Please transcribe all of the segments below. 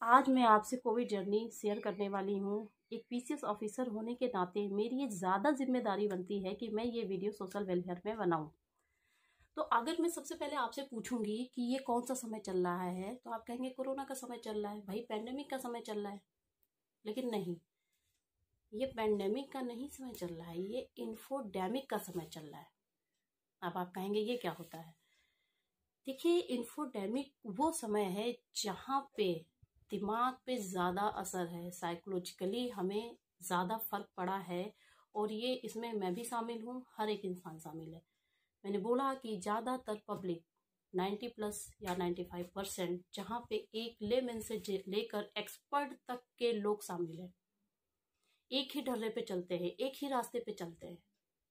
आज मैं आपसे कोविड जर्नी शेयर करने वाली हूँ। एक पीसीएस ऑफिसर होने के नाते मेरी ये ज़्यादा जिम्मेदारी बनती है कि मैं ये वीडियो सोशल वेलफेयर में बनाऊँ। तो अगर मैं सबसे पहले आपसे पूछूंगी कि ये कौन सा समय चल रहा है, तो आप कहेंगे कोरोना का समय चल रहा है, भाई पैंडेमिक का समय चल रहा है। लेकिन नहीं, ये पैंडेमिक का नहीं समय चल रहा है, ये इन्फोडेमिक का समय चल रहा है। अब आप कहेंगे ये क्या होता है। देखिए, इन्फोडेमिक वो समय है जहाँ पे दिमाग पे ज़्यादा असर है, साइकोलॉजिकली हमें ज़्यादा फर्क पड़ा है। और ये इसमें मैं भी शामिल हूँ, हर एक इंसान शामिल है। मैंने बोला कि ज़्यादातर पब्लिक 90+ या 95% जहाँ पे एक लेमैन से लेकर एक्सपर्ट तक के लोग शामिल हैं, एक ही ढर्रे पे चलते हैं, एक ही रास्ते पे चलते हैं।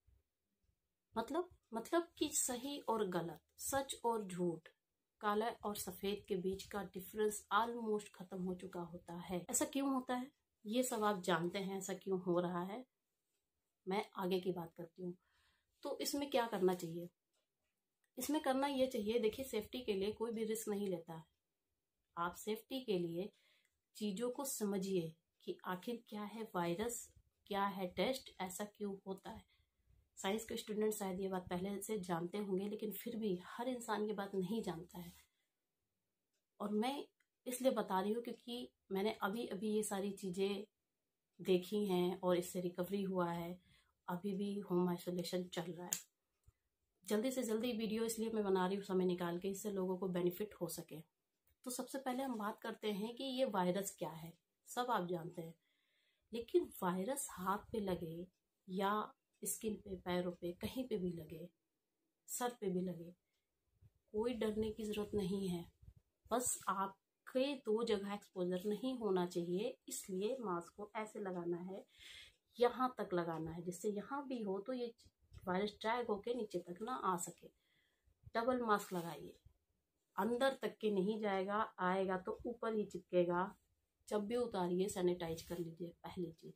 मतलब कि सही और गलत, सच और झूठ, काला और सफेद के बीच का डिफरेंस ऑलमोस्ट खत्म हो चुका होता है। ऐसा क्यों होता है, ये सब आप जानते हैं, ऐसा क्यों हो रहा है। मैं आगे की बात करती हूँ। तो इसमें क्या करना चाहिए, इसमें करना ये चाहिए, देखिए सेफ्टी के लिए कोई भी रिस्क नहीं लेता है। आप सेफ्टी के लिए चीजों को समझिए कि आखिर क्या है वायरस, क्या है टेस्ट, ऐसा क्यों होता है। साइंस के स्टूडेंट शायद ये बात पहले से जानते होंगे, लेकिन फिर भी हर इंसान ये बात नहीं जानता है। और मैं इसलिए बता रही हूँ क्योंकि मैंने अभी अभी ये सारी चीज़ें देखी हैं और इससे रिकवरी हुआ है। अभी भी होम आइसोलेशन चल रहा है। जल्दी से जल्दी वीडियो इसलिए मैं बना रही हूँ समय निकाल के, इससे लोगों को बेनिफिट हो सके। तो सबसे पहले हम बात करते हैं कि ये वायरस क्या है। सब आप जानते हैं, लेकिन वायरस हाथ पे लगे या स्किन पे, पैरों पे, कहीं पे भी लगे, सर पे भी लगे, कोई डरने की जरूरत नहीं है। बस आपके 2 जगह एक्सपोजर नहीं होना चाहिए, इसलिए मास्क को ऐसे लगाना है, यहाँ तक लगाना है, जिससे यहाँ भी हो तो ये वायरस ड्रैग होके नीचे तक ना आ सके। डबल मास्क लगाइए, अंदर तक के नहीं जाएगा, आएगा तो ऊपर ही चिपकेगा। जब भी उतारिए सैनिटाइज कर लीजिए। पहली चीज,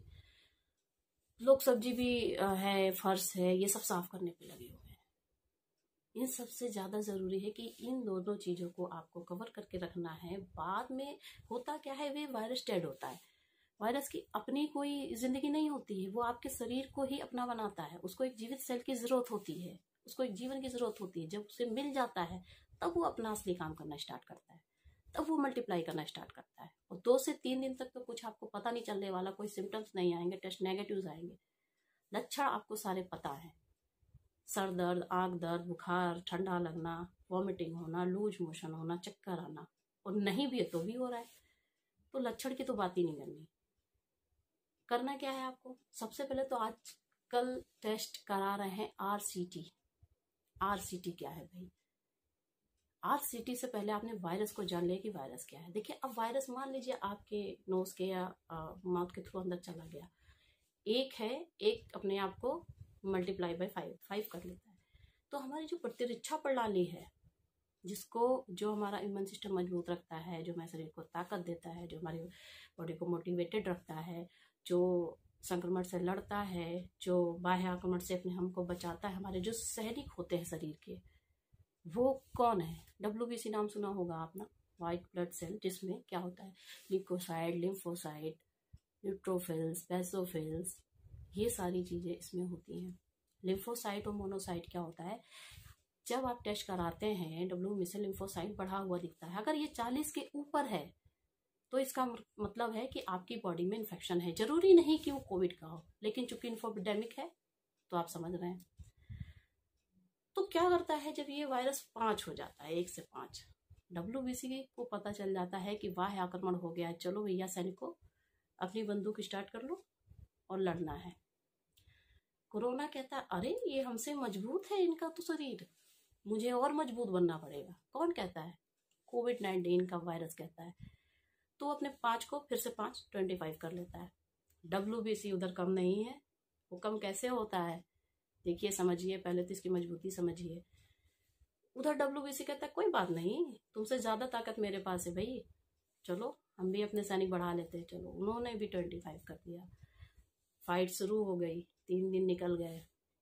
लोग सब्जी भी है, फर्श है, ये सब साफ करने पे लगे हुए हैं। इन सबसे ज़्यादा ज़रूरी है कि इन दोनों चीज़ों को आपको कवर करके रखना है। बाद में होता क्या है, वे वायरस डेड होता है। वायरस की अपनी कोई ज़िंदगी नहीं होती है, वो आपके शरीर को ही अपना बनाता है। उसको एक जीवित सेल की ज़रूरत होती है, उसको एक जीवन की ज़रूरत होती है। जब उसे मिल जाता है तब वो अपना असली काम करना स्टार्ट करता है, तब वो मल्टीप्लाई करना स्टार्ट करता है। और 2 से 3 दिन तक तो कुछ आपको पता नहीं चलने वाला, कोई सिम्टम्स नहीं आएंगे, टेस्ट नेगेटिव आएंगे। लक्षण आपको सारे पता है, सर दर्द, आंख दर्द, बुखार, ठंडा लगना, वॉमिटिंग होना, लूज मोशन होना, चक्कर आना, और नहीं भी है तो भी हो रहा है। तो लक्षण की तो बात ही नहीं करनी। करना क्या है आपको, सबसे पहले तो आजकल टेस्ट करा रहे हैं आरसीटी। आरसीटी क्या है भाई, आरसीटी से पहले आपने वायरस को जान लिया कि वायरस क्या है। देखिए, अब वायरस मान लीजिए आपके नोज के या माउथ के थ्रू अंदर चला गया, एक है, एक अपने आप को मल्टीप्लाई बाय 5 कर लेता है। तो हमारी जो प्रतिरक्षा प्रणाली है, जिसको जो हमारा इम्यून सिस्टम मजबूत रखता है, जो हमारे शरीर को ताकत देता है, जो हमारी बॉडी को मोटिवेटेड रखता है, जो संक्रमण से लड़ता है, जो बाह्य आक्रमण से अपने हमको बचाता है, हमारे जो सैनिक होते हैं शरीर के, वो कौन है। WBC नाम सुना होगा आपने, व्हाइट ब्लड सेल, जिसमें क्या होता है, ल्यूकोसाइड, लिम्फोसाइट, न्यूट्रोफिल्स, बेसोफिल्स, ये सारी चीज़ें इसमें होती हैं। लिम्फोसाइट और मोनोसाइट क्या होता है, जब आप टेस्ट कराते हैं WBC लिम्फोसाइट बढ़ा हुआ दिखता है। अगर ये 40 के ऊपर है तो इसका मतलब है कि आपकी बॉडी में इन्फेक्शन है। जरूरी नहीं कि वो कोविड का हो, लेकिन चूंकि इन्फोडेमिक है तो आप समझ रहे हैं। तो क्या करता है, जब ये वायरस 5 हो जाता है, 1 से 5, WBC को पता चल जाता है कि बाह्य आक्रमण हो गया है, चलो भैया सैनिकों अपनी बंदूक स्टार्ट कर लो और लड़ना है। कोरोना कहता है अरे ये हमसे मजबूत है, इनका तो शरीर, मुझे और मजबूत बनना पड़ेगा। कौन कहता है, कोविड-19 का वायरस कहता है। तो अपने 5 को फिर से 5 25 कर लेता है। WBC उधर कम नहीं है। वो कम कैसे होता है, देखिए समझिए, पहले तो इसकी मजबूती समझिए। उधर WBC कहता है कोई बात नहीं, तुमसे ज्यादा ताकत मेरे पास है भाई, चलो हम भी अपने सैनिक बढ़ा लेते हैं। चलो उन्होंने भी 25 कर दिया। फाइट शुरू हो गई, 3 दिन निकल गए।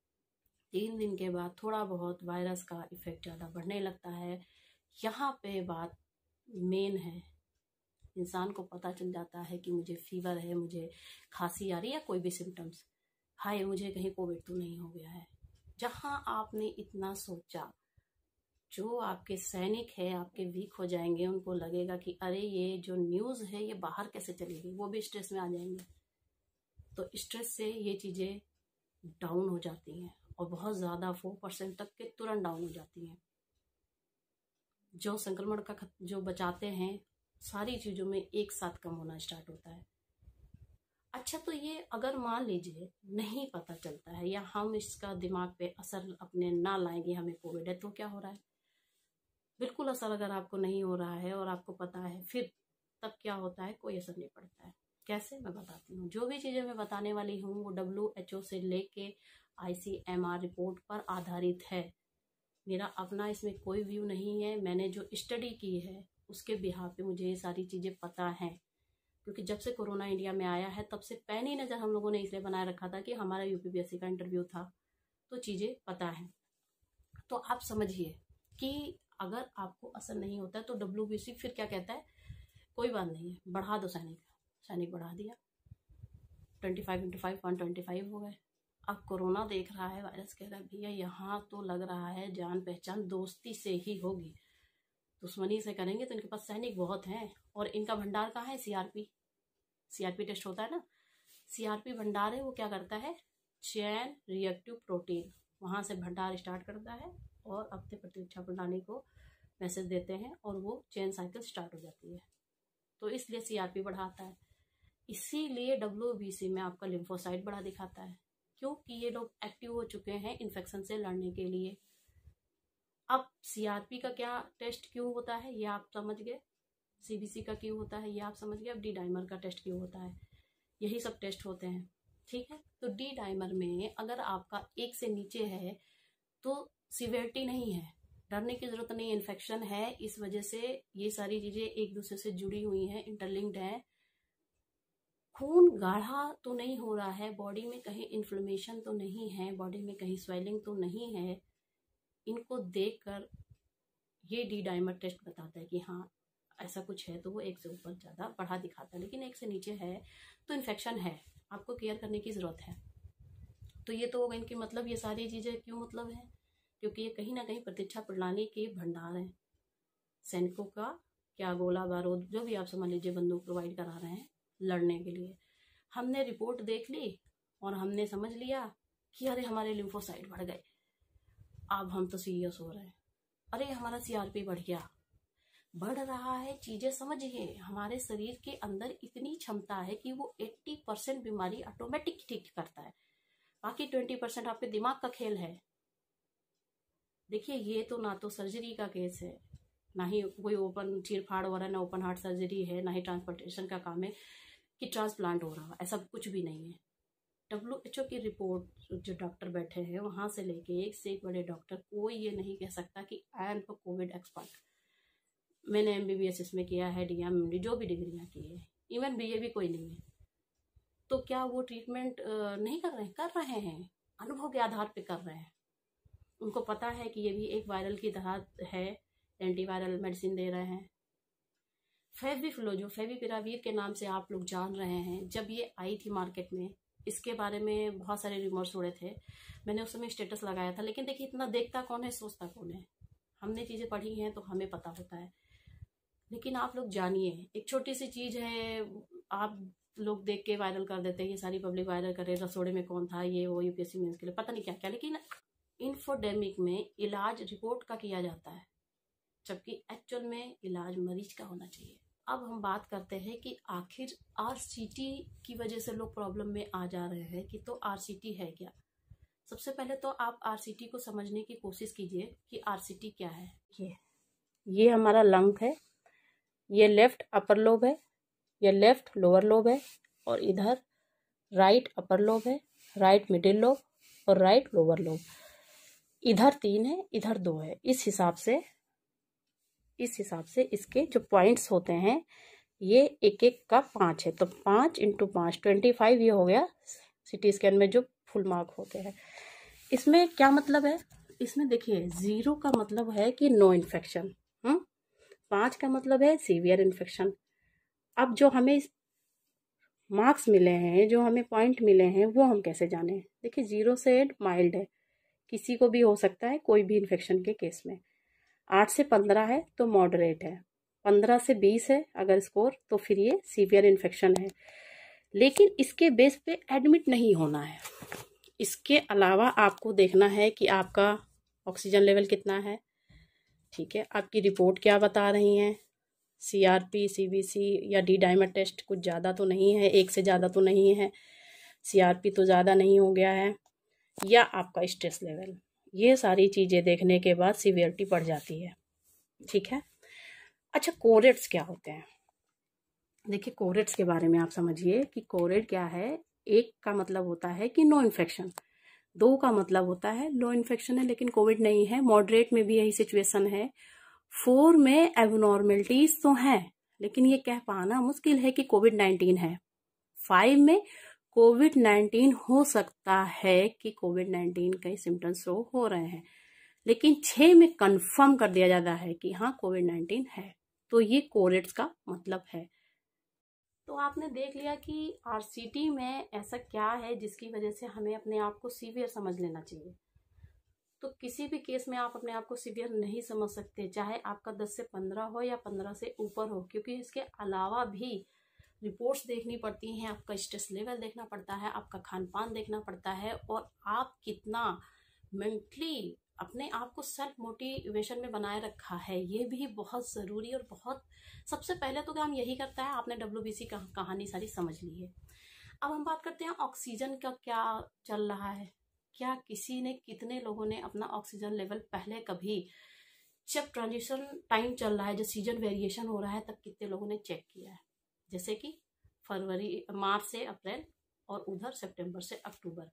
3 दिन के बाद थोड़ा बहुत वायरस का इफेक्ट ज़्यादा बढ़ने लगता है। यहाँ पे बात मेन है, इंसान को पता चल जाता है कि मुझे फीवर है, मुझे खांसी आ रही है या कोई भी सिम्टम्स, हाय मुझे कहीं कोविड तो नहीं हो गया है। जहां आपने इतना सोचा, जो आपके सैनिक है आपके वीक हो जाएंगे, उनको लगेगा कि अरे ये जो न्यूज़ है ये बाहर कैसे चलेगी, वो भी स्ट्रेस में आ जाएंगे। तो स्ट्रेस से ये चीज़ें डाउन हो जाती हैं और बहुत ज़्यादा 4% तक के तुरंत डाउन हो जाती हैं। जो संक्रमण का जो बचाते हैं सारी चीज़ों में एक साथ कम होना स्टार्ट होता है। अच्छा, तो ये अगर मान लीजिए नहीं पता चलता है या हम इसका दिमाग पे असर अपने ना लाएंगे हमें कोविड है, तो क्या हो रहा है? बिल्कुल असर अगर आपको नहीं हो रहा है और आपको पता है, फिर तब क्या होता है? कोई असर नहीं पड़ता है। कैसे, मैं बताती हूँ। जो भी चीज़ें मैं बताने वाली हूँ वो WHO से लेके ICMR रिपोर्ट पर आधारित है। मेरा अपना इसमें कोई व्यू नहीं है। मैंने जो स्टडी की है उसके बिहाफ पे मुझे ये सारी चीज़ें पता हैं, क्योंकि जब से कोरोना इंडिया में आया है तब से पैनी नज़र हम लोगों ने इसलिए बनाए रखा था कि हमारा UPPSC का इंटरव्यू था, तो चीज़ें पता है। तो आप समझिए कि अगर आपको असर नहीं होता है तो WBC फिर क्या कहता है, कोई बात नहीं है, बढ़ा दो सैनिक बढ़ा दिया, 25 × 5 125 हो गए। अब कोरोना देख रहा है, वायरस कह रहा है भैया यहाँ तो लग रहा है जान पहचान दोस्ती से ही होगी, दुश्मनी से करेंगे तो इनके पास सैनिक बहुत हैं और इनका भंडार कहाँ है? CRP टेस्ट होता है ना, CRP भंडार है। वो क्या करता है? चैन रिएक्टिव प्रोटीन, वहाँ से भंडार स्टार्ट करता है और अपने प्रतिरक्षा प्रणाली को मैसेज देते हैं और वो चेन साइकिल स्टार्ट हो जाती है। तो इसलिए CRP बढ़ाता है। इसीलिए WBC में आपका लिम्फोसाइट बढ़ा दिखाता है, क्योंकि ये लोग एक्टिव हो चुके हैं इन्फेक्शन से लड़ने के लिए। अब CRP का क्या टेस्ट क्यों होता है ये आप समझ गए, CBC का क्यों होता है ये आप समझ गए, अब D डाइमर का टेस्ट क्यों होता है, यही सब टेस्ट होते हैं। ठीक है, तो D डाइमर में अगर आपका 1 से नीचे है तो सिवियरिटी नहीं है, डरने की जरूरत नहीं, इन्फेक्शन है। इस वजह से ये सारी चीजें एक दूसरे से जुड़ी हुई हैं, इंटरलिंक्ड है। खून गाढ़ा तो नहीं हो रहा है, बॉडी में कहीं इन्फ्लेमेशन तो नहीं है, बॉडी में कहीं स्वेलिंग तो नहीं है। इनको देखकर ये D डाइमर टेस्ट बताता है कि हाँ ऐसा कुछ है, तो वो 1 से ऊपर ज़्यादा बढ़ा दिखाता है, लेकिन 1 से नीचे है तो इन्फेक्शन है, आपको केयर करने की ज़रूरत है। तो ये तो इनकी मतलब ये सारी चीज़ें क्यों मतलब है, क्योंकि ये कहीं ना कहीं प्रतिरक्षा प्रणाली के भंडार हैं। सैनिकों का क्या गोला बारूद जो भी आप समझ लीजिए बंदूक प्रोवाइड करा रहे हैं लड़ने के लिए। हमने रिपोर्ट देख ली और हमने समझ लिया कि अरे हमारे लिम्फोसाइट बढ़ गए, अब हम तो सीरियस हो रहे हैं, अरे हमारा CRP बढ़ गया। बढ़ रहा है, चीजें समझिए, हमारे शरीर के अंदर इतनी क्षमता है कि वो 80% बीमारी ऑटोमेटिक ठीक करता है, बाकी 20% आपके दिमाग का खेल है। देखिए ये तो ना तो सर्जरी का केस है, ना ही कोई ओपन चीरफाड़ हो रहा है, ना ओपन हार्ट सर्जरी है, ना ही ट्रांसप्लांटेशन का काम है कि ट्रांसप्लांट हो रहा है, ऐसा कुछ भी नहीं है। WHO की रिपोर्ट जो डॉक्टर बैठे हैं वहां से लेके एक से एक बड़े डॉक्टर, कोई ये नहीं कह सकता कि I am the COVID expert, मैंने MBBS इसमें किया है, DM MD जो भी डिग्रियां की है, इवन BA भी कोई नहीं है। तो क्या वो ट्रीटमेंट नहीं कर रहे हैं? कर रहे हैं, अनुभव के आधार पे कर रहे हैं। उनको पता है कि ये भी एक वायरल की तरह है, एंटीवायरल मेडिसिन दे रहे हैं। फेविफ्लो जो फेविपिरावीर के नाम से आप लोग जान रहे हैं, जब ये आई थी मार्केट में इसके बारे में बहुत सारे रिमोर्स उड़े थे, मैंने उस समय स्टेटस लगाया था, लेकिन देखिए इतना देखता कौन है, सोचता कौन है। हमने चीज़ें पढ़ी हैं तो हमें पता होता है, लेकिन आप लोग जानिए, एक छोटी सी चीज़ है, आप लोग देख के वायरल कर देते हैं, ये सारी पब्लिक वायरल करे, रसोड़े में कौन था, ये वो UPSC मेंस के लिए पता नहीं क्या क्या, लेकिन इन्फोडेमिक में इलाज रिपोर्ट का किया जाता है, जबकि एक्चुअल में इलाज मरीज का होना चाहिए। अब हम बात करते हैं कि आखिर RCT की वजह से लोग प्रॉब्लम में आ जा रहे हैं कि तो RCT है क्या। सबसे पहले तो आप RCT को समझने की कोशिश कीजिए कि RCT क्या है। ये हमारा लंग है, ये लेफ्ट अपर लोब है, ये लेफ्ट लोअर लोब है, और इधर राइट अपर लोब है, राइट मिडिल लोब और राइट लोअर लोब। इधर 3 है, इधर 2 है। इस हिसाब से इसके जो पॉइंट्स होते हैं ये एक एक का 5 है, तो 5 × 5 25 ये हो गया CT स्कैन में जो फुल मार्क होते हैं। इसमें क्या मतलब है, इसमें देखिए 0 का मतलब है कि नो इन्फेक्शन, 5 का मतलब है सीवियर इन्फेक्शन, अब जो हमें मार्क्स मिले हैं, जो हमें पॉइंट मिले हैं, वो हम कैसे जाने? देखिए 0 से 8 माइल्ड है, किसी को भी हो सकता है कोई भी इन्फेक्शन के केस में। 8 से 15 है तो मॉडरेट है, 15 से 20 है अगर स्कोर तो फिर ये सीवियर इन्फेक्शन है, लेकिन इसके बेस पे एडमिट नहीं होना है। इसके अलावा आपको देखना है कि आपका ऑक्सीजन लेवल कितना है, ठीक है, आपकी रिपोर्ट क्या बता रही हैं, CRP, CBC या डी डाइमर टेस्ट कुछ ज़्यादा तो नहीं है, 1 से ज़्यादा तो नहीं है, CRP तो ज़्यादा नहीं हो गया है, या आपका स्ट्रेस लेवल। ये सारी चीज़ें देखने के बाद सीवियरिटी बढ़ जाती है, ठीक है। अच्छा, कोरेट्स क्या होते हैं? देखिए कोरेट्स के बारे में आप समझिए कि कोरेट क्या है। एक का मतलब होता है कि नो इन्फेक्शन, 2 का मतलब होता है लो इन्फेक्शन है लेकिन कोविड नहीं है, मॉडरेट में भी यही सिचुएशन है, 4 में एबनॉर्मेलिटीज तो हैं लेकिन ये कह पाना मुश्किल है कि कोविड-19 है। 5 में कोविड-19 हो सकता है कि कोविड-19 के सिम्टम्स शो हो रहे हैं, लेकिन 6 में कंफर्म कर दिया जाता है कि हाँ कोविड-19 है। तो ये कोरेट्स का मतलब है। तो आपने देख लिया कि RCT में ऐसा क्या है जिसकी वजह से हमें अपने आप को सीवियर समझ लेना चाहिए। तो किसी भी केस में आप अपने आप को सीवियर नहीं समझ सकते, चाहे आपका 10 से 15 हो या 15 से ऊपर हो, क्योंकि इसके अलावा भी रिपोर्ट्स देखनी पड़ती हैं, आपका स्ट्रेस लेवल देखना पड़ता है, आपका खान पान देखना पड़ता है, और आप कितना मेंटली अपने आप को सेल्फ मोटिवेशन में बनाए रखा है, ये भी बहुत ज़रूरी और बहुत सबसे पहले तो काम यही करता है। आपने WBC कहानी सारी समझ ली है। अब हम बात करते हैं ऑक्सीजन का क्या चल रहा है। क्या किसी ने, कितने लोगों ने अपना ऑक्सीजन लेवल पहले कभी, जब ट्रांजिशन टाइम चल रहा है, जब सीजन वेरिएशन हो रहा है, तब कितने लोगों ने चेक किया है? जैसे कि मार्च से अप्रैल और उधर सितंबर से अक्टूबर।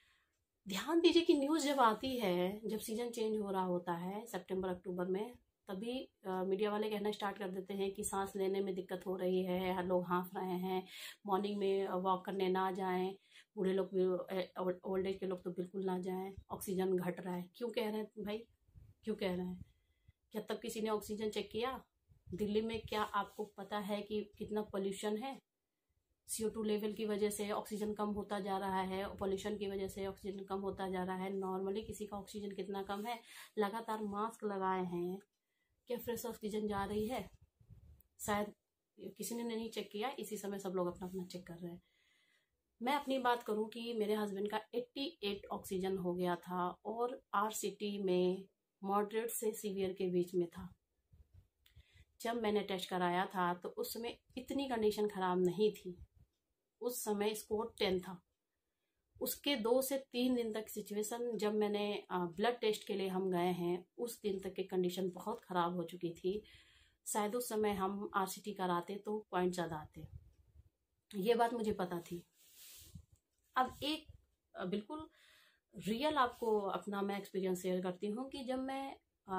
ध्यान दीजिए कि न्यूज़ जब आती है, जब सीजन चेंज हो रहा होता है सितंबर अक्टूबर में, तभी मीडिया वाले कहना स्टार्ट कर देते हैं कि सांस लेने में दिक्कत हो रही है, हर लोग हाँफ रहे हैं, मॉर्निंग में वॉक करने ना जाएं, बूढ़े लोग भी, ओल्ड एज के लोग तो बिल्कुल ना जाएं, ऑक्सीजन घट रहा है। क्यों कह रहे हैं भाई, क्यों कह रहे हैं? क्या तब किसी ने ऑक्सीजन चेक किया? दिल्ली में क्या आपको पता है कि कितना पोल्यूशन है? CO2 लेवल की वजह से ऑक्सीजन कम होता जा रहा है, पॉल्यूशन की वजह से ऑक्सीजन कम होता जा रहा है। नॉर्मली किसी का ऑक्सीजन कितना कम है? लगातार मास्क लगाए हैं, क्या फ्रेश ऑक्सीजन जा रही है? शायद किसी ने नहीं चेक किया, इसी समय सब लोग अपना अपना चेक कर रहे हैं। मैं अपनी बात करूं कि मेरे हस्बैंड का 88 ऑक्सीजन हो गया था और RCT में मॉडरेट से सीवियर के बीच में था। जब मैंने टेस्ट कराया था तो उस समय इतनी कंडीशन खराब नहीं थी, उस समय स्कोर 10 था। उसके 2 से 3 दिन तक सिचुएशन, जब मैंने ब्लड टेस्ट के लिए हम गए हैं, उस दिन तक की कंडीशन बहुत ख़राब हो चुकी थी। शायद उस समय हम RCT कराते तो पॉइंट ज़्यादा आते, ये बात मुझे पता थी। अब एक बिल्कुल रियल आपको अपना मैं एक्सपीरियंस शेयर करती हूँ कि जब मैं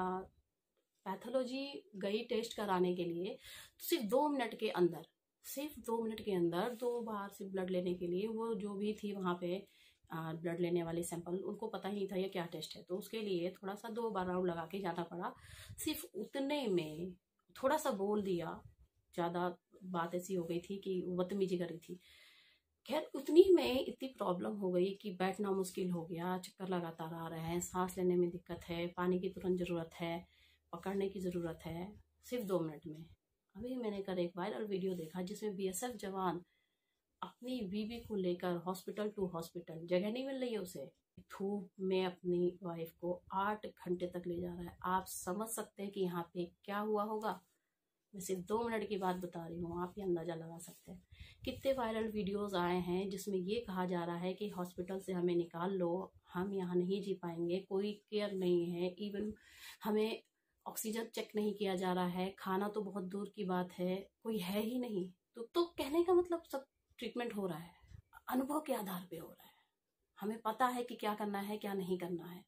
पैथोलॉजी गई टेस्ट कराने के लिए, तो सिर्फ 2 मिनट के अंदर, सिर्फ 2 मिनट के अंदर 2 बार से ब्लड लेने के लिए, वो जो भी थी वहाँ पे ब्लड लेने वाले सैंपल, उनको पता ही था ये क्या टेस्ट है, तो उसके लिए थोड़ा सा 2 बार राउंड लगा के जाना पड़ा। सिर्फ उतने में थोड़ा सा बोल दिया, ज़्यादा बात ऐसी हो गई थी कि बदतमीजी कर रही थी। खैर उतनी में इतनी प्रॉब्लम हो गई कि बैठना मुश्किल हो गया, चक्कर लगातार आ रहे हैं, सांस लेने में दिक्कत है, पानी की तुरंत ज़रूरत है, पकड़ने की ज़रूरत है, सिर्फ 2 मिनट में। अभी मैंने कल एक वायरल वीडियो देखा जिसमें BSF जवान अपनी बीवी को लेकर हॉस्पिटल टू हॉस्पिटल, जगह नहीं मिल रही है उसे, धूप में अपनी वाइफ को 8 घंटे तक ले जा रहा है। आप समझ सकते हैं कि यहाँ पे क्या हुआ होगा। मैं सिर्फ 2 मिनट की बात बता रही हूँ, आप ये अंदाज़ा लगा सकते हैं। कितने वायरल वीडियोस आए हैं जिसमें ये कहा जा रहा है कि हॉस्पिटल से हमें निकाल लो, हम यहाँ नहीं जी पाएंगे, कोई केयर नहीं है, इवन हमें ऑक्सीजन चेक नहीं किया जा रहा है, खाना तो बहुत दूर की बात है, कोई है ही नहीं। तो कहने का मतलब सब ट्रीटमेंट हो रहा है, अनुभव के आधार पे हो रहा है, हमें पता है कि क्या करना है क्या नहीं करना है।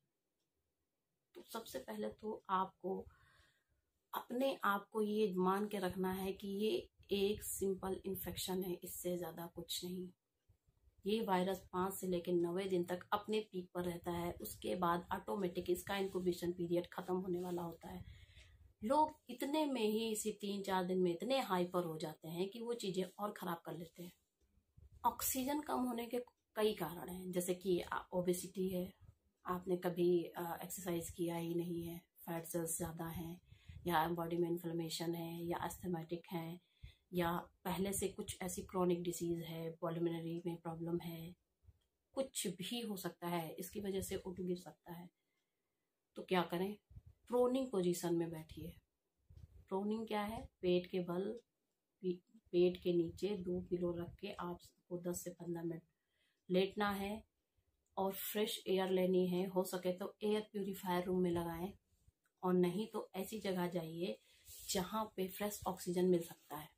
तो सबसे पहले तो आपको अपने आप को ये मान के रखना है कि ये एक सिंपल इन्फेक्शन है, इससे ज़्यादा कुछ नहीं। ये वायरस 5 से लेकर 90 दिन तक अपने पीक पर रहता है, उसके बाद ऑटोमेटिक इसका इंक्यूबेशन पीरियड ख़त्म होने वाला होता है। लोग इतने में ही इसी 3-4 दिन में इतने हाइपर हो जाते हैं कि वो चीजें और खराब कर लेते हैं। ऑक्सीजन कम होने के कई कारण हैं, जैसे कि ओबेसिटी है, आपने कभी एक्सरसाइज किया ही नहीं है, फैट सेल्स ज़्यादा हैं, या बॉडी में इन्फ्लेमेशन है, या अस्थमेटिक है, या पहले से कुछ ऐसी क्रॉनिक डिसीज़ है, पल्मोनरी में प्रॉब्लम है, कुछ भी हो सकता है, इसकी वजह से उठ गिर सकता है। तो क्या करें? प्रोनिंग पोजीशन में बैठिए। प्रोनिंग क्या है? पेट के बल, पेट के नीचे 2 पिलो रख के आपको 10 से 15 मिनट लेटना है और फ्रेश एयर लेनी है। हो सके तो एयर प्यूरिफायर रूम में लगाएं, और नहीं तो ऐसी जगह जाइए जहाँ पे फ्रेश ऑक्सीजन मिल सकता है।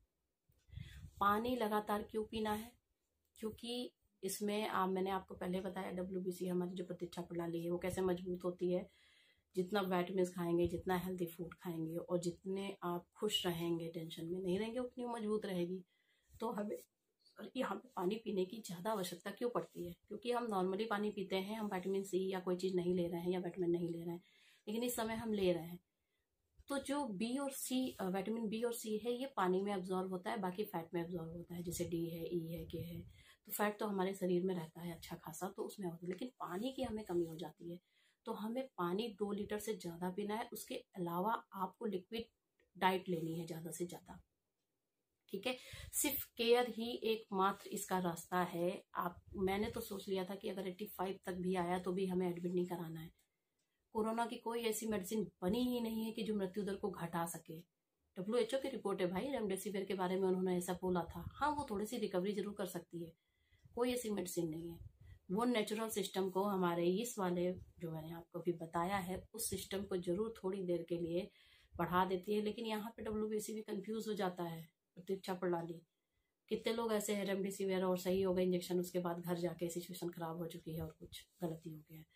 पानी लगातार क्यों पीना है? क्योंकि इसमें मैंने आपको पहले बताया, WBC हमारी जो प्रतिरक्षा प्रणाली है वो कैसे मजबूत होती है। जितना विटामिन्स खाएंगे, जितना हेल्दी फूड खाएंगे, और जितने आप खुश रहेंगे, टेंशन में नहीं रहेंगे, उतनी मजबूत रहेगी। तो हमें यहाँ पे पानी पीने की ज़्यादा आवश्यकता क्यों पड़ती है? क्योंकि हम नॉर्मली पानी पीते हैं, हम विटामिन C या कोई चीज़ नहीं ले रहे हैं, या विटामिन नहीं ले रहे हैं, लेकिन इस समय हम ले रहे हैं। तो जो बी और सी, विटामिन B और C है, ये पानी में एब्जॉर्ब होता है, बाकी फैट में एब्जॉर्ब होता है, जैसे D है, E है, K है। तो फैट तो हमारे शरीर में रहता है अच्छा खासा, तो उसमें होता है, लेकिन पानी की हमें कमी हो जाती है। तो हमें पानी 2 लीटर से ज़्यादा पीना है। उसके अलावा आपको लिक्विड डाइट लेनी है ज़्यादा से ज़्यादा, ठीक है। सिर्फ केयर ही एकमात्र इसका रास्ता है। मैंने तो सोच लिया था कि अगर 85 तक भी आया तो भी हमें एडमिट नहीं कराना है। कोरोना की कोई ऐसी मेडिसिन बनी ही नहीं है कि जो मृत्यु दर को घटा सके। WHO की रिपोर्ट है भाई, रेमडेसिविर के बारे में उन्होंने ऐसा बोला था। हाँ, वो थोड़ी सी रिकवरी जरूर कर सकती है, कोई ऐसी मेडिसिन नहीं है। वो नेचुरल सिस्टम को, हमारे इस वाले जो मैंने आपको भी बताया है, उस सिस्टम को जरूर थोड़ी देर के लिए बढ़ा देती है। लेकिन यहाँ पे WBC भी कंफ्यूज हो जाता है, प्रतिरक्षा प्रणाली। कितने लोग ऐसे हैं, रेमडेसिविर और सही हो गए इंजेक्शन, उसके बाद घर जाके सिचुएशन खराब हो चुकी है और कुछ गलती हो गया है।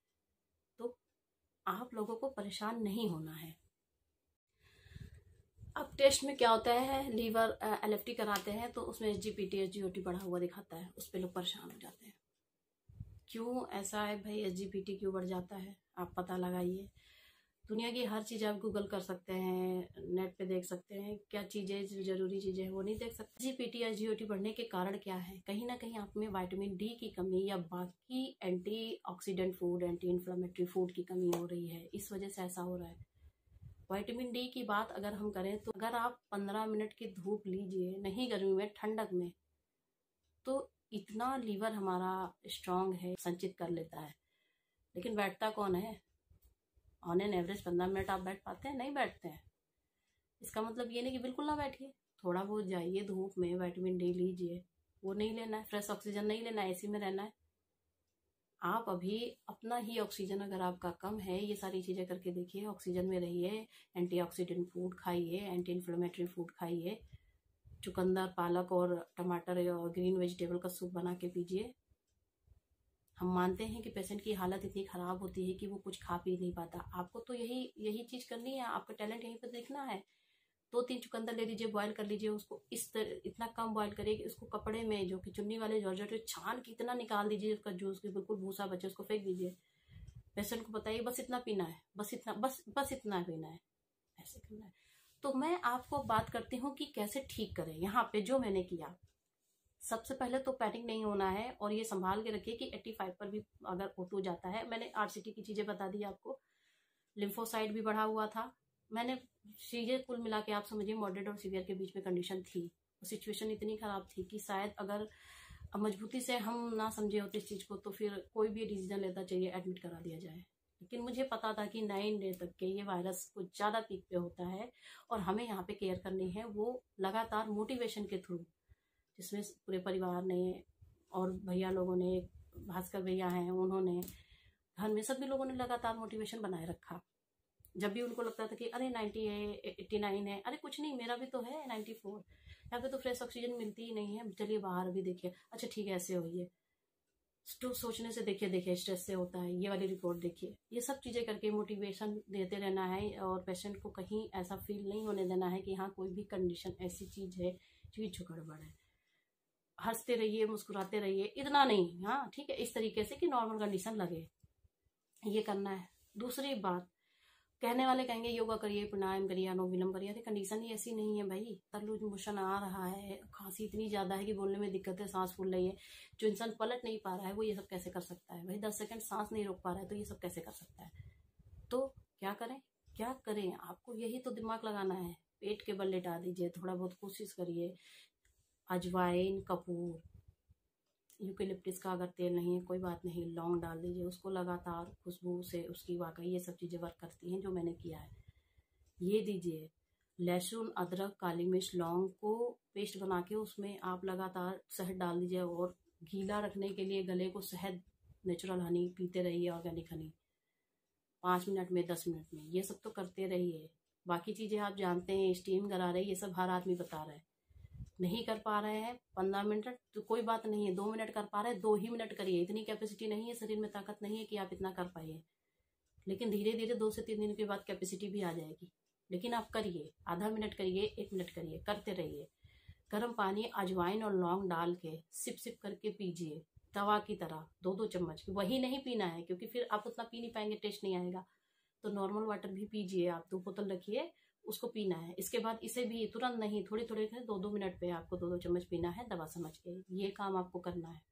तो आप लोगों को परेशान नहीं होना है। अब टेस्ट में क्या होता है, लीवर LFT कराते हैं तो उसमें SGPT SGOT बढ़ा हुआ दिखाता है, उस पर लोग परेशान हो जाते हैं। क्यों ऐसा है भाई, SGPT क्यों बढ़ जाता है? आप पता लगाइए। दुनिया की हर चीज़ आप गूगल कर सकते हैं, नेट पे देख सकते हैं। क्या चीज़ें जो जरूरी चीज़ें हैं वो नहीं देख सकते? SGPT SGOT बढ़ने के कारण क्या है? कहीं ना कहीं आप में विटामिन D की कमी या बाकी antioxidant food, anti inflammatory food की कमी हो रही है, इस वजह से ऐसा हो रहा है। विटामिन D की बात अगर हम करें तो अगर आप 15 मिनट की धूप लीजिए, नहीं गर्मी में, ठंडक में, तो इतना लीवर हमारा स्ट्रांग है, संचित कर लेता है। लेकिन बैठता कौन है? ऑन एन एवरेज 15 मिनट आप बैठ पाते हैं? नहीं बैठते हैं। इसका मतलब ये नहीं कि बिल्कुल ना बैठिए, थोड़ा बहुत जाइए धूप में, विटामिन D लीजिए। वो नहीं लेना है, फ्रेश ऑक्सीजन नहीं लेना है, AC में रहना है। आप अभी अपना ही ऑक्सीजन अगर आपका कम है, ये सारी चीज़ें करके देखिए, ऑक्सीजन में रहिए, एंटीऑक्सीडेंट फूड खाइए, एंटी इन्फ्लेमेटरी फूड खाइए, चुकंदर, पालक और टमाटर और ग्रीन वेजिटेबल का सूप बना के पीजिए। हम मानते हैं कि पेशेंट की हालत इतनी ख़राब होती है कि वो कुछ खा पी नहीं पाता। आपको तो यही चीज़ करनी है, आपका टैलेंट यहीं पर देखना है। 2-3 चुकंदर ले लीजिए, बॉयल कर लीजिए उसको, इस तरह इतना कम बॉयल करिए कि उसको कपड़े में, जो कि चुन्नी वाले जॉर्जेट, छान के इतना निकाल दीजिए उसका जूस कि बिल्कुल भूसा बचे, उसको फेंक दीजिए। पेशेंट को बताइए बस इतना पीना है, बस इतना पीना है, ऐसे करना है। तो मैं आपको बात करती हूँ कि कैसे ठीक करें। यहाँ पे जो मैंने किया, सबसे पहले तो पैनिक नहीं होना है, और ये संभाल के रखिए कि 85 पर भी अगर O2 जाता है। मैंने RCT की चीज़ें बता दी आपको, लिम्फोसाइट भी बढ़ा हुआ था। मैंने चीज़ें कुल मिला के, आप समझिए मॉडरेट और सीवियर के बीच में कंडीशन थी। सिचुएशन इतनी ख़राब थी कि शायद अगर मजबूती से हम ना समझे होते इस चीज़ को, तो फिर कोई भी डिसीजन लेता चाहिए एडमिट करा दिया जाए। लेकिन मुझे पता था कि 9 डे तक के ये वायरस कुछ ज़्यादा पीक पे होता है, और हमें यहाँ पे केयर करनी है, वो लगातार मोटिवेशन के थ्रू, जिसमें पूरे परिवार ने और भैया लोगों ने, भास्कर भैया हैं, उन्होंने, घर में सभी लोगों ने लगातार मोटिवेशन बनाए रखा। जब भी उनको लगता था कि अरे 90 है, 89 है, अरे कुछ नहीं, मेरा भी तो है 94, यहाँ पे तो फ्रेश ऑक्सीजन मिलती ही नहीं है, चलिए बाहर भी देखिए, अच्छा ठीक है ऐसे होइए, तो सोचने से देखिए स्ट्रेस से होता है, ये वाली रिपोर्ट देखिए। ये सब चीज़ें करके मोटिवेशन देते रहना है, और पेशेंट को कहीं ऐसा फील नहीं होने देना है कि हाँ कोई भी कंडीशन ऐसी चीज़ है जो गड़बड़ है। हंसते रहिए, मुस्कुराते रहिए, इतना नहीं, हाँ ठीक है, इस तरीके से कि नॉर्मल कंडीशन लगे, ये करना है। दूसरी बात, कहने वाले कहेंगे योगा करिए, प्राणायाम करिए, अनुलोम विलोम करिए। अरे कंडीशन ही ऐसी नहीं है भाई, लूज मोशन आ रहा है, खांसी इतनी ज्यादा है कि बोलने में दिक्कत है, सांस फूल रही है, जो इंसान पलट नहीं पा रहा है वो ये सब कैसे कर सकता है भाई? 10 सेकंड सांस नहीं रोक पा रहा है तो ये सब कैसे कर सकता है? तो क्या करें, क्या करें? आपको यही तो दिमाग लगाना है। पेट के बल लेटा दीजिए, थोड़ा बहुत कोशिश करिए। अजवाइन, कपूर, यूकेलिप्टिस का अगर तेल नहीं है कोई बात नहीं, लौंग डाल दीजिए, उसको लगातार खुशबू से उसकी वाकई ये सब चीज़ें वर्क करती हैं जो मैंने किया है। ये दीजिए। लहसुन, अदरक, काली मिर्च, लौंग को पेस्ट बना के उसमें आप लगातार शहद डाल दीजिए, और गीला रखने के लिए गले को शहद, नेचुरल हनी पीते रहिए, ऑर्गेनिक हनी, 5 मिनट में, 10 मिनट में, ये सब तो करते रहिए। बाकी चीज़ें आप जानते हैं, स्टीम करा रहे, ये सब हर आदमी बता रहा है। नहीं कर पा रहे हैं 15 मिनट तो कोई बात नहीं है, 2 मिनट कर पा रहे हैं 2 ही मिनट करिए। इतनी कैपेसिटी नहीं है, शरीर में ताकत नहीं है कि आप इतना कर पाइए, लेकिन धीरे धीरे 2 से 3 दिन के बाद कैपेसिटी भी आ जाएगी। लेकिन आप करिए, आधा मिनट करिए, 1 मिनट करिए, करते रहिए। गर्म पानी अजवाइन और लौंग डाल के सिप सिप करके पीजिए, दवा की तरह, 2-2 चम्मच। वही नहीं पीना है क्योंकि फिर आप उतना पी नहीं पाएंगे, टेस्ट नहीं आएगा। तो नॉर्मल वाटर भी पीजिए, आप 2 बोतल रखिए, उसको पीना है। इसके बाद इसे भी तुरंत नहीं, थोड़ी थोड़ी 2-2 मिनट पे आपको 2-2 चम्मच पीना है, दवा समझ के। ये काम आपको करना है।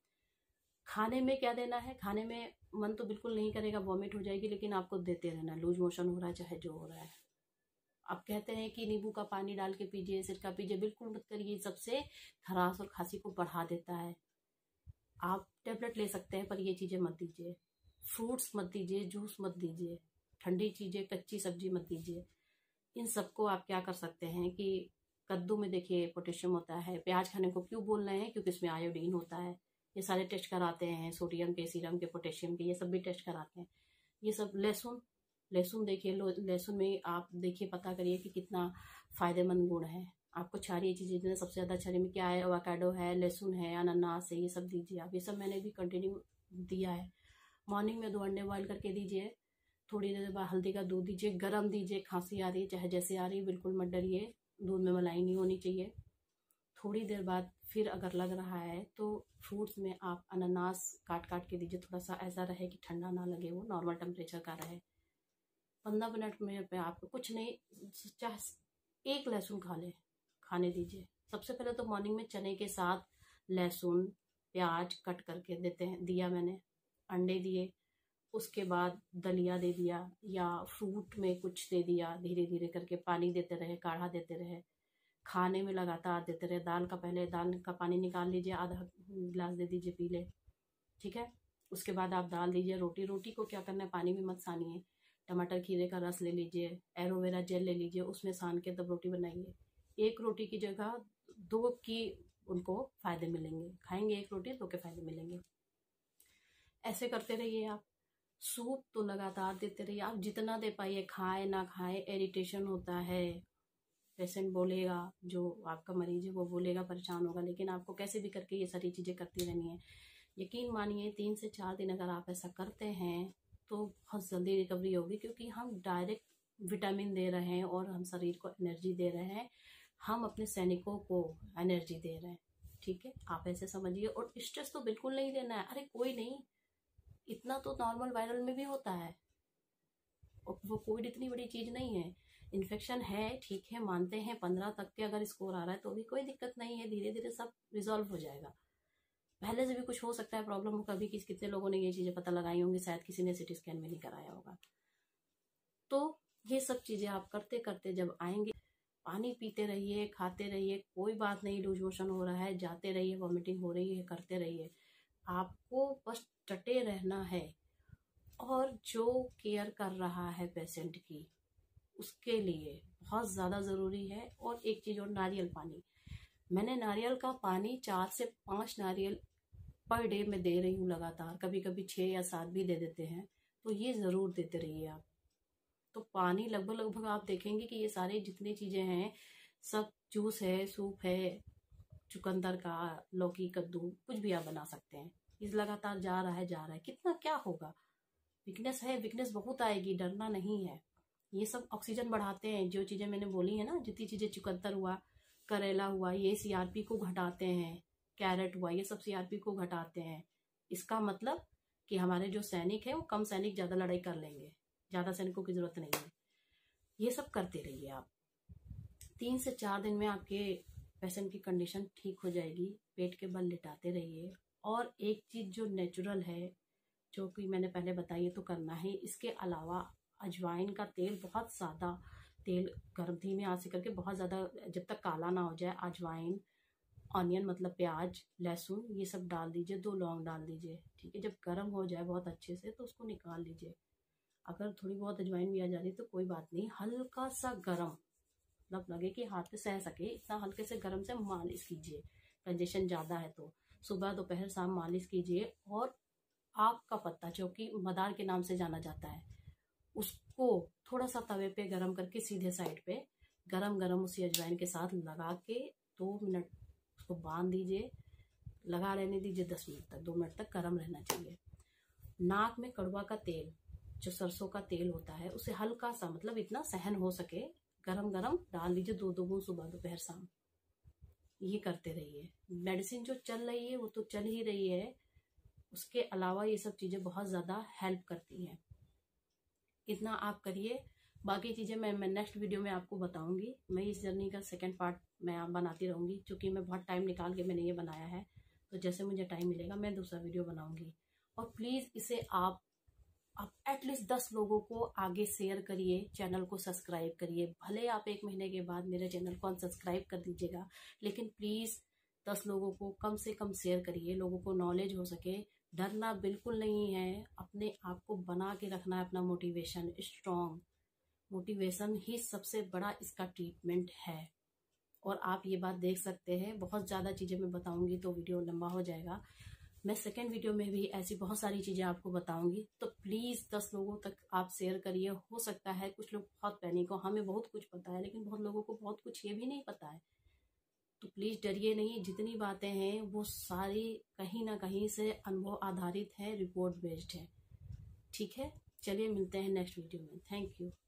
खाने में क्या देना है? खाने में मन तो बिल्कुल नहीं करेगा, वॉमिट हो जाएगी, लेकिन आपको देते रहना, लूज मोशन हो रहा है चाहे जो हो रहा है। आप कहते हैं कि नींबू का पानी डाल के पीजिए, सिरका पीजिए, बिल्कुल मत करिए, सबसे खराश और खांसी को बढ़ा देता है। आप टेबलेट ले सकते हैं पर ये चीज़ें मत दीजिए। फ्रूट्स मत दीजिए, जूस मत दीजिए, ठंडी चीज़ें, कच्ची सब्जी मत दीजिए। इन सबको आप क्या कर सकते हैं कि कद्दू में देखिए पोटेशियम होता है। प्याज खाने को क्यों बोल रहे हैं? क्योंकि इसमें आयोडीन होता है। ये सारे टेस्ट कराते हैं, सोडियम के, सीरम के, पोटेशियम के, ये सब भी टेस्ट कराते हैं। ये सब, लहसुन, लहसुन देखिए, लहसुन में आप देखिए, पता करिए कि कितना फायदेमंद गुण है। आपको क्षारीय चीज़ें, सबसे ज़्यादा क्षारीय में क्या है? एवोकाडो है, लहसुन है, अनानास है, ये सब दीजिए आप। ये सब मैंने भी कंटिन्यू दिया है। मॉर्निंग में 2 अंडे बॉयल करके दीजिए, थोड़ी देर बाद हल्दी का दूध दीजिए, गरम दीजिए। खांसी आ रही है चाहे जैसे आ रही है, बिल्कुल मत डरिए, दूध में मलाई नहीं होनी चाहिए। थोड़ी देर बाद फिर अगर लग रहा है तो फ्रूट्स में आप अनानास काट काट के दीजिए, थोड़ा सा ऐसा रहे कि ठंडा ना लगे, वो नॉर्मल टेम्परेचर का रहे। 15 मिनट में पे आपको कुछ नहीं, चाहे 1 लहसुन खा ले, खाने दीजिए। सबसे पहले तो मॉर्निंग में चने के साथ लहसुन, प्याज कट करके देते हैं, दिया मैंने, अंडे दिए, उसके बाद दलिया दे दिया या फ्रूट में कुछ दे दिया, धीरे धीरे करके पानी देते रहे, काढ़ा देते रहे, खाने में लगातार देते रहे। दाल का पहले दाल का पानी निकाल लीजिए, आधा गिलास दे दीजिए, पी ले, ठीक है। उसके बाद आप दाल दीजिए। रोटी, रोटी को क्या करना है, पानी में मत सानिए, टमाटर खीरे का रस ले लीजिए, एलोवेरा जेल ले लीजिए, उसमें सान के तब रोटी बनाइए। 1 रोटी की जगह 2 की उनको फायदे मिलेंगे, खाएंगे 1 रोटी 2 के फायदे मिलेंगे। ऐसे करते रहिए आप। सूप तो लगातार देते रहिए, आप जितना दे पाइए, खाए ना खाए, इरिटेशन होता है। पेशेंट बोलेगा, जो आपका मरीज है वो बोलेगा, परेशान होगा, लेकिन आपको कैसे भी करके ये सारी चीज़ें करती रहनी है। यकीन मानिए 3 से 4 दिन अगर आप ऐसा करते हैं तो बहुत जल्दी रिकवरी होगी, क्योंकि हम डायरेक्ट विटामिन दे रहे हैं और हम शरीर को एनर्जी दे रहे हैं, हम अपने सैनिकों को एनर्जी दे रहे हैं, ठीक है। आप ऐसे समझिए। और स्ट्रेस तो बिल्कुल नहीं लेना है। अरे कोई नहीं, इतना तो नॉर्मल वायरल में भी होता है, और वो कोविड इतनी बड़ी चीज़ नहीं है। इन्फेक्शन है, ठीक है, मानते हैं, 15 तक के अगर स्कोर आ रहा है तो भी कोई दिक्कत नहीं है, धीरे धीरे सब रिजॉल्व हो जाएगा। पहले से भी कुछ हो सकता है प्रॉब्लम, कभी कितने लोगों ने ये चीज़ें पता लगाई होंगी, शायद किसी ने सिटी स्कैन में नहीं कराया होगा। तो ये सब चीज़ें आप करते करते जब आएंगे, पानी पीते रहिए, खाते रहिए, कोई बात नहीं, लूज मोशन हो रहा है जाते रहिए, वॉमिटिंग हो रही है करते रहिए, आपको बस डटे रहना है। और जो केयर कर रहा है पेशेंट की, उसके लिए बहुत ज़्यादा ज़रूरी है। और एक चीज़ और, नारियल पानी, मैंने नारियल का पानी 4 से 5 नारियल पर डे में दे रही हूँ लगातार, कभी कभी 6 या 7 भी दे देते हैं, तो ये ज़रूर देते रहिए आप। तो पानी लगभग लगभग आप देखेंगे कि ये सारे जितनी चीज़ें हैं सब, जूस है, सूप है, चुकंदर का, लौकी, कद्दू, कुछ भी आप बना सकते हैं। इस लगातार जा रहा है, कितना क्या होगा। वीकनेस है, वीकनेस बहुत आएगी, डरना नहीं है। ये सब ऑक्सीजन बढ़ाते हैं, जो चीज़ें मैंने बोली है ना, जितनी चीज़ें, चुकंदर हुआ, करेला हुआ, ये सीआरपी को घटाते हैं, कैरेट हुआ, ये सब सीआरपी को घटाते हैं। इसका मतलब कि हमारे जो सैनिक हैं वो कम सैनिक ज़्यादा लड़ाई कर लेंगे। ज़्यादा सैनिकों की ज़रूरत नहीं है। ये सब करते रहिए आप। 3 से 4 दिन में आपके पेशेंट की कंडीशन ठीक हो जाएगी। पेट के बल लिटाते रहिए। और एक चीज़ जो नेचुरल है, जो कि मैंने पहले बताई, तो करना है। इसके अलावा अजवाइन का तेल, बहुत ज़्यादा तेल गर्म धीमे आंच से करके बहुत ज़्यादा, जब तक काला ना हो जाए, अजवाइन, ऑनियन मतलब प्याज, लहसुन, ये सब डाल दीजिए। 2 लौंग डाल दीजिए, ठीक है। जब गर्म हो जाए बहुत अच्छे से तो उसको निकाल लीजिए। अगर थोड़ी बहुत अजवाइन भी आ जा रही तो कोई बात नहीं, हल्का सा गर्म, मतलब लगे कि हाथ पे सह सके, इतना हल्के से गर्म से मालिश कीजिए। कंजेशन ज़्यादा है तो सुबह दोपहर शाम मालिश कीजिए। और आक का पत्ता, जो कि मदार के नाम से जाना जाता है, उसको थोड़ा सा तवे पे गरम करके सीधे साइड पे गरम गरम उसी अजवाइन के साथ लगा के 2 मिनट उसको बांध दीजिए। लगा रहने दीजिए 10 मिनट तक, 2 मिनट तक गर्म रहना चाहिए। नाक में कड़वा का तेल, जो सरसों का तेल होता है, उसे हल्का सा, मतलब इतना सहन हो सके, गरम गरम डाल दीजिए। 2 बूंद सुबह दोपहर शाम। ये करते रहिए। मेडिसिन जो चल रही है वो तो चल ही रही है, उसके अलावा ये सब चीज़ें बहुत ज़्यादा हेल्प करती हैं। इतना आप करिए। बाकी चीज़ें मैं नेक्स्ट वीडियो में आपको बताऊंगी। मैं इस जर्नी का सेकंड पार्ट मैं बनाती रहूँगी, क्योंकि मैं बहुत टाइम निकाल के मैंने ये बनाया है। तो जैसे मुझे टाइम मिलेगा मैं दूसरा वीडियो बनाऊंगी। और प्लीज़ इसे आप एटलीस्ट 10 लोगों को आगे शेयर करिए। चैनल को सब्सक्राइब करिए। भले आप 1 महीने के बाद मेरे चैनल को अनसब्सक्राइब कर दीजिएगा, लेकिन प्लीज़ 10 लोगों को कम से कम शेयर करिए, लोगों को नॉलेज हो सके। डरना बिल्कुल नहीं है, अपने आप को बना के रखना है, अपना मोटिवेशन स्ट्रॉन्ग। मोटिवेशन ही सबसे बड़ा इसका ट्रीटमेंट है। और आप ये बात देख सकते हैं। बहुत ज़्यादा चीज़ें मैं बताऊंगी तो वीडियो लंबा हो जाएगा। मैं सेकेंड वीडियो में भी ऐसी बहुत सारी चीज़ें आपको बताऊंगी। तो प्लीज़ 10 लोगों तक आप शेयर करिए। हो सकता है कुछ लोग बहुत पैनिक हो, हमें बहुत कुछ पता है, लेकिन बहुत लोगों को बहुत कुछ ये भी नहीं पता है। तो प्लीज़ डरिए नहीं। जितनी बातें हैं वो सारी कहीं ना कहीं से अनुभव आधारित है, रिपोर्ट बेस्ड है, ठीक है। चलिए मिलते हैं नेक्स्ट वीडियो में। Thank you.